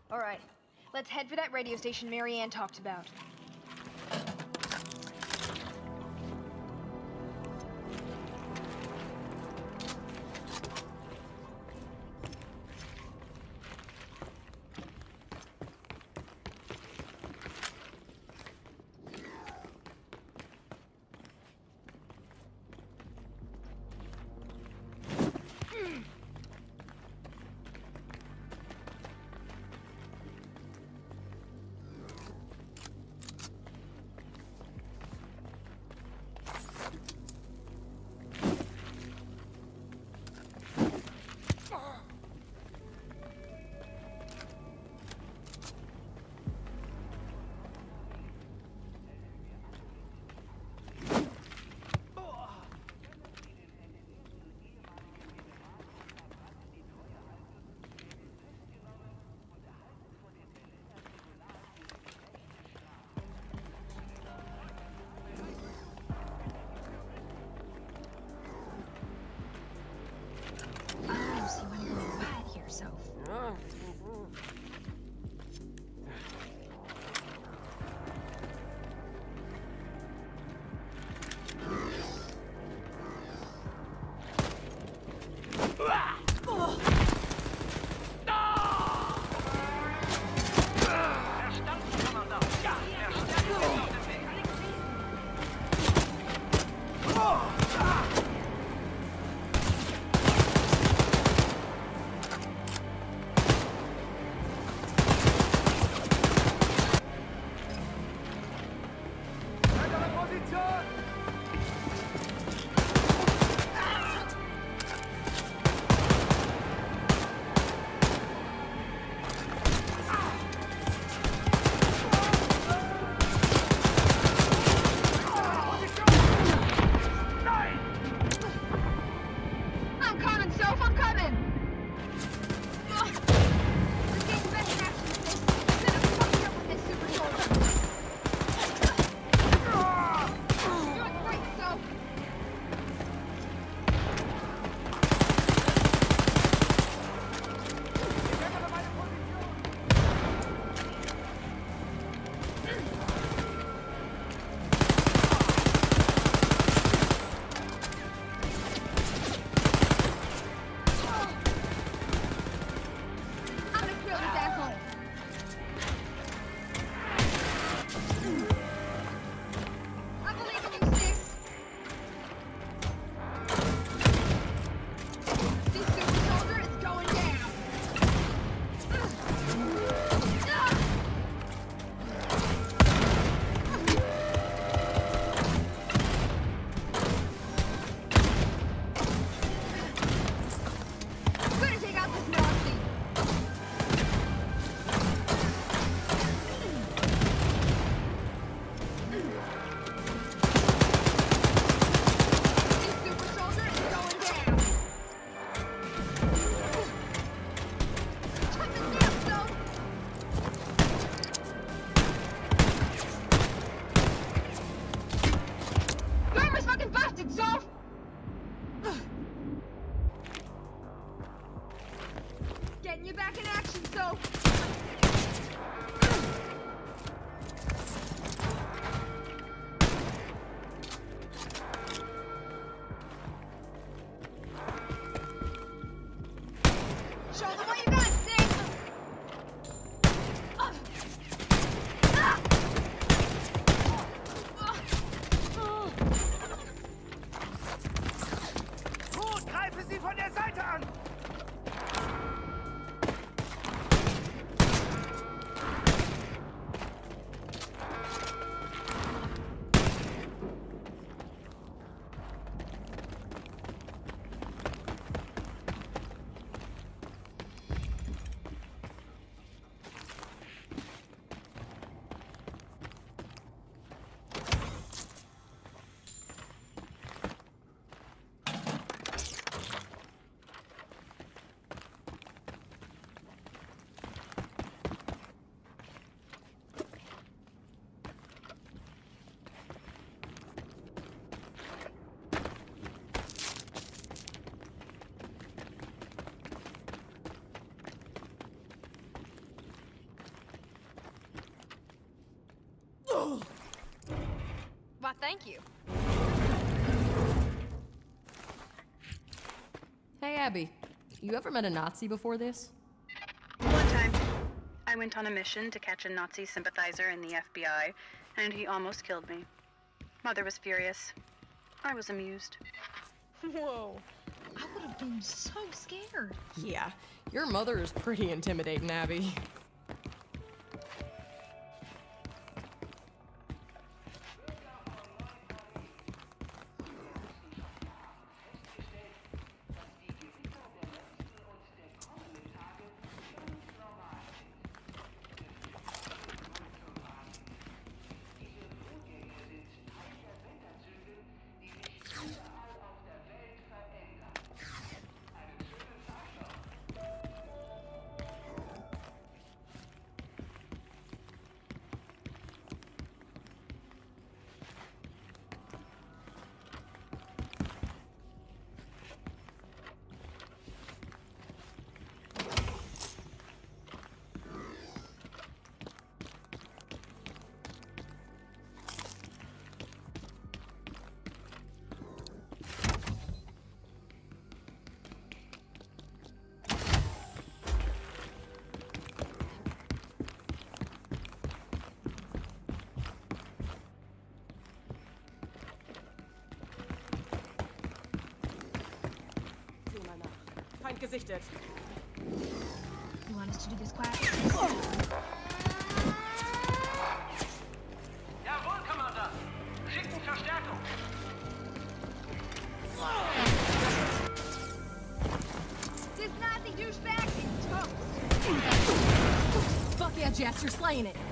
All right, let's head for that radio station Marianne talked about. thank you. Hey, Abby. You ever met a Nazi before this? One time, I went on a mission to catch a Nazi sympathizer in the FBI, and he almost killed me. Mother was furious. I was amused. Whoa. I would have been so scared. Yeah, your mother is pretty intimidating, Abby. Feind gesichtet. You want us to do this quiet? Jawohl, Commander! Schicken Verstärkung! This Nazi douchebag is toast! Fuck yeah, Jess, you're slaying it.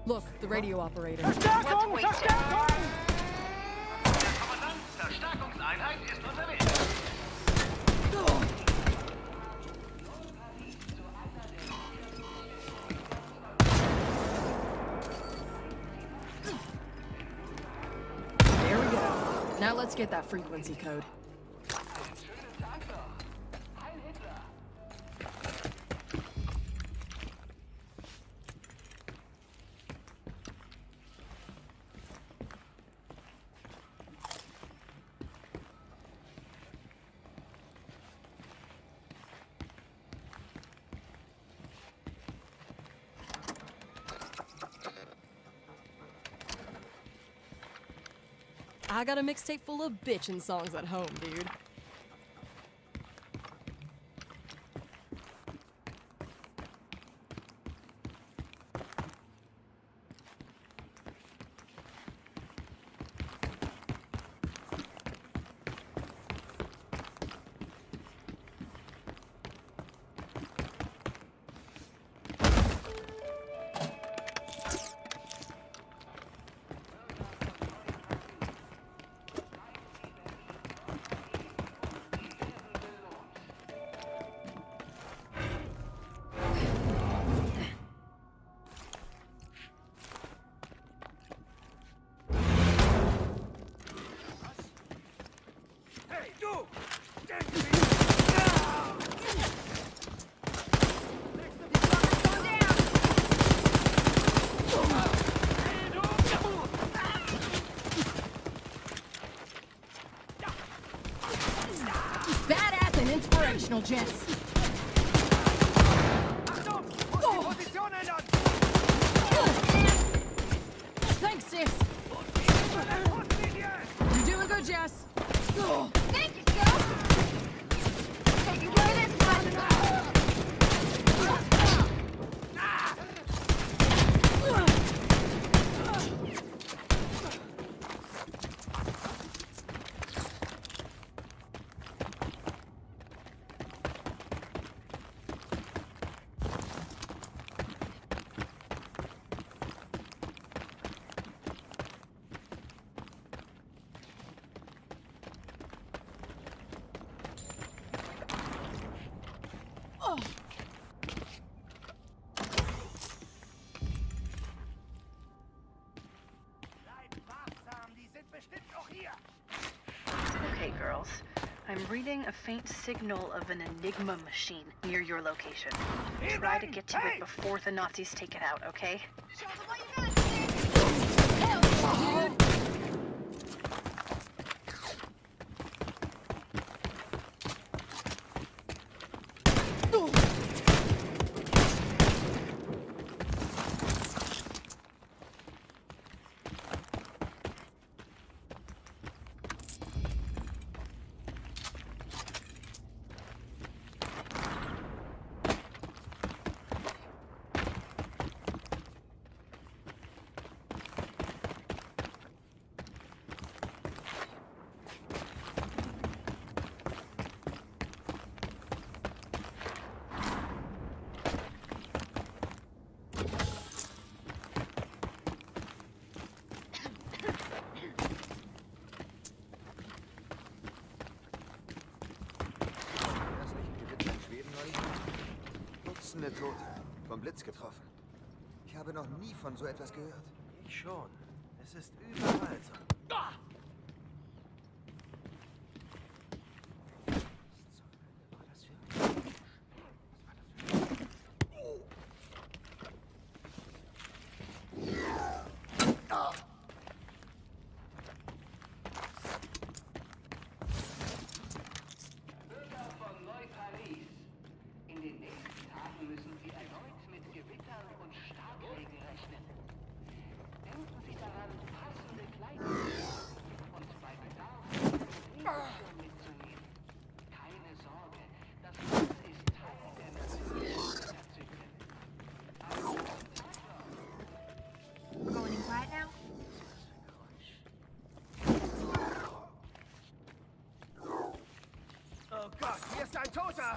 Look, the radio operator. Verstärkung! Verstärkung! Der Kommandant, Verstärkungseinheit ist unterwegs. There we go. Now let's get that frequency code. I got a mixtape full of bitchin' songs at home, dude. Badass and inspirational, gents. Thanks, sis. You're doing good, Jess. Thank you, sir! Taking care of this one! Okay, girls. I'm reading a faint signal of an Enigma machine near your location. Try to get to it before the Nazis take it out, okay? Show them what you got, kid! Hell yeah, dude! Dutzende Tote, vom Blitz getroffen. Ich habe noch nie von so etwas gehört. Ich schon. Es ist überall so. Going in quiet now? Oh Gott, hier ist ein Toter!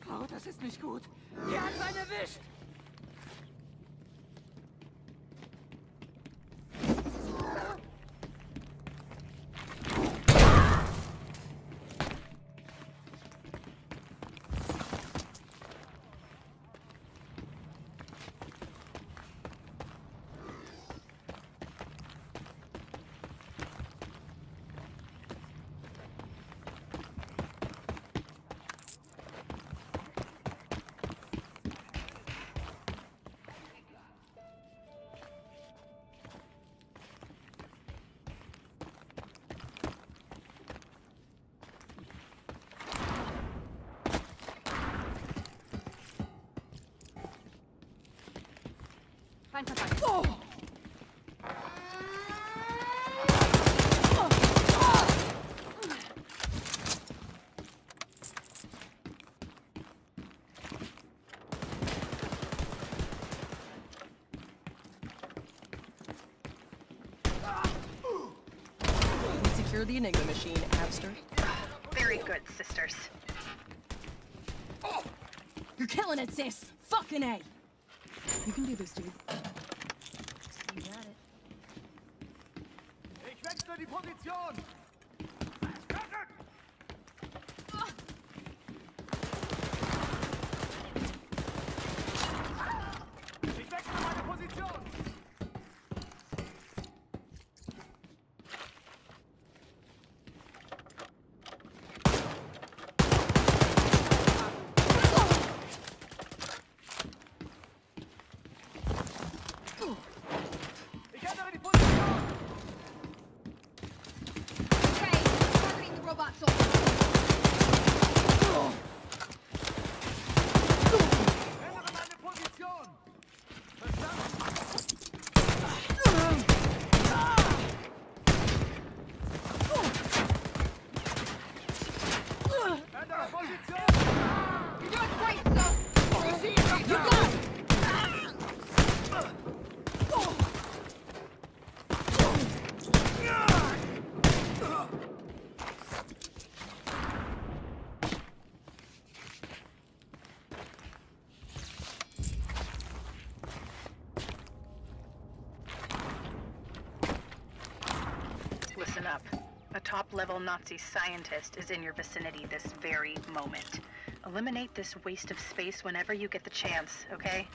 Oh, das ist nicht gut. Die hat seinen erwischt. Oh! We secure the Enigma machine, Abster. Very good, sisters. You're killing it, sis. Fucking A. You can do this, dude. You got it. Ich wechsle die Position! Ich wechsle meine Position! Ich ändere die Position! Okay, targeting the robot soldier. Ändere meine Position! Verstanden? Ändere Position! You're doing great, son. You got it. Listen up. A top-level Nazi scientist is in your vicinity this very moment. Eliminate this waste of space whenever you get the chance, okay?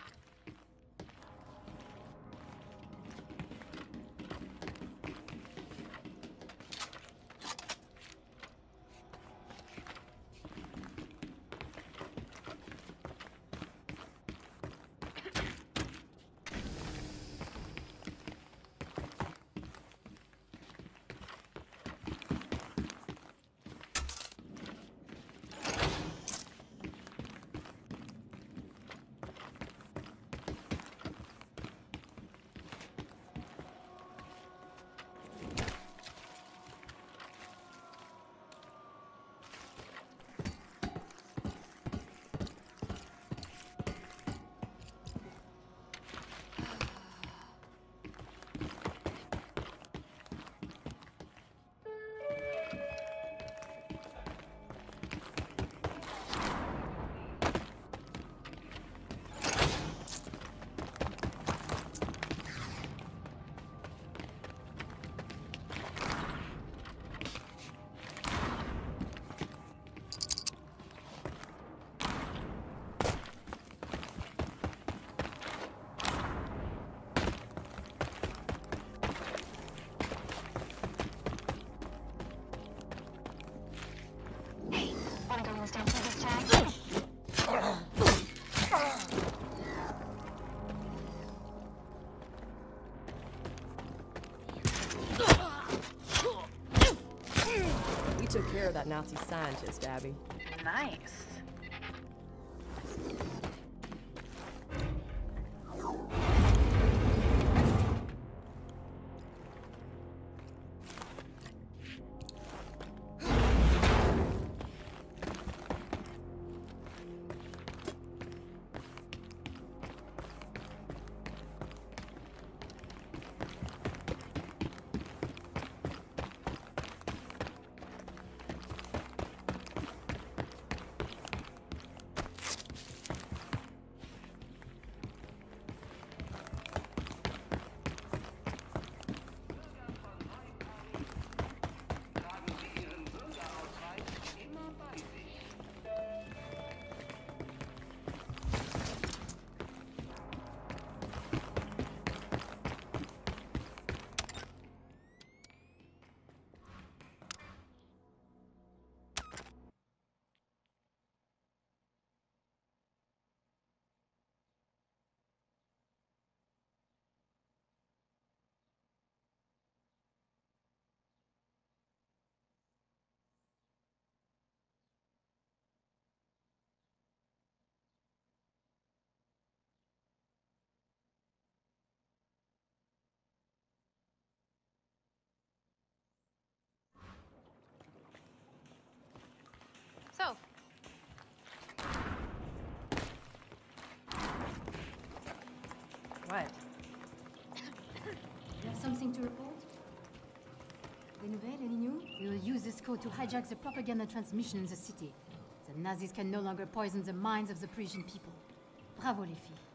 Wanna go use downstairs tag? We took care of that Nazi scientist, Abby. Nice. So, what? You have something to report? Des nouvelles, any new? We will use this code to hijack the propaganda transmission in the city. The Nazis can no longer poison the minds of the Parisian people. Bravo, les filles.